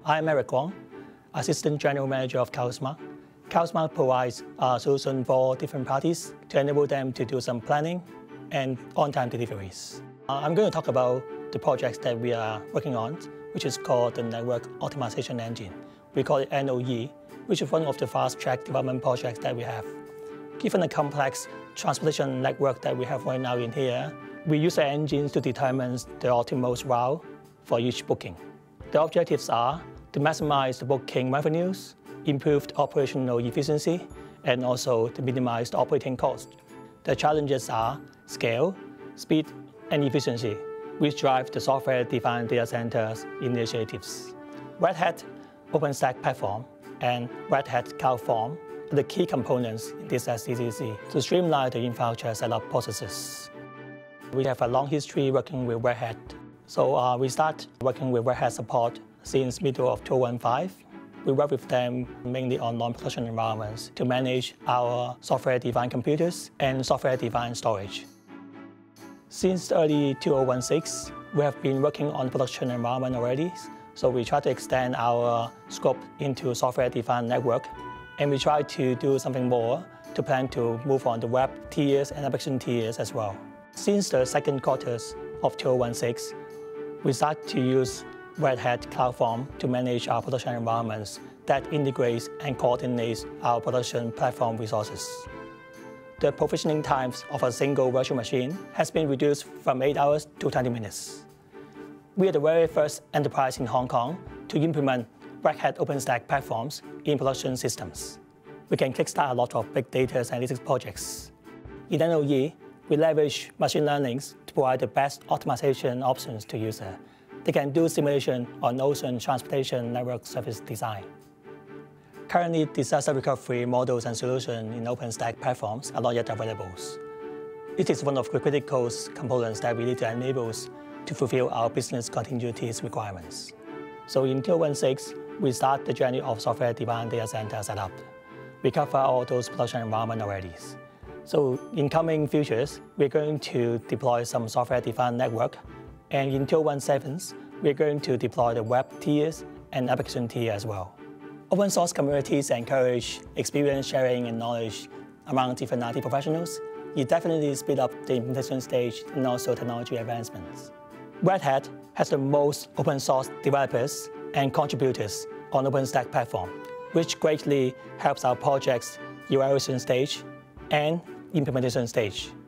I'm Eric Wong, Assistant General Manager of CargoSmart. CloudForms provides a solution for different parties to enable them to do some planning and on-time deliveries. I'm going to talk about the projects that we are working on, which is called the Network Optimization Engine. We call it NOE, which is one of the fast-track development projects that we have. Given the complex transportation network that we have right now in here, we use the engines to determine the optimal route for each booking. The objectives are to maximize the booking revenues, improve the operational efficiency, and also to minimize the operating cost. The challenges are scale, speed, and efficiency, which drive the software-defined data centers initiatives. Red Hat OpenStack Platform and Red Hat CloudForms are the key components in this SDDC to streamline the infrastructure setup processes. We have a long history working with Red Hat. So we start working with Red Hat support since middle of 2015. We work with them mainly on non-production environments to manage our software-defined computers and software-defined storage. Since early 2016, we have been working on production environment already. So we try to extend our scope into software-defined network, and we try to do something more to plan to move on the web tiers and application tiers as well. Since the second quarter of 2016, we start to use Red Hat CloudForms to manage our production environments that integrates and coordinates our production platform resources. The provisioning times of a single virtual machine has been reduced from 8 hours to 20 minutes. We are the very first enterprise in Hong Kong to implement Red Hat OpenStack platforms in production systems. We can kickstart a lot of big data analytics projects. In NOE, we leverage machine learning to provide the best optimization options to users. They can do simulation on ocean transportation network service design. Currently, disaster recovery models and solutions in OpenStack platforms are not yet available. It is one of the critical components that we need to enable to fulfill our business continuity requirements. So in 2016, we start the journey of software-defined data center setup. We cover all those production environments already. So in coming futures, we're going to deploy some software-defined network. And in 2017, we're going to deploy the web tiers and application tier as well. Open source communities encourage experience sharing and knowledge among different IT professionals. It definitely speeds up the implementation stage and also technology advancements. Red Hat has the most open source developers and contributors on OpenStack platform, which greatly helps our projects evaluation stage and implementation stage.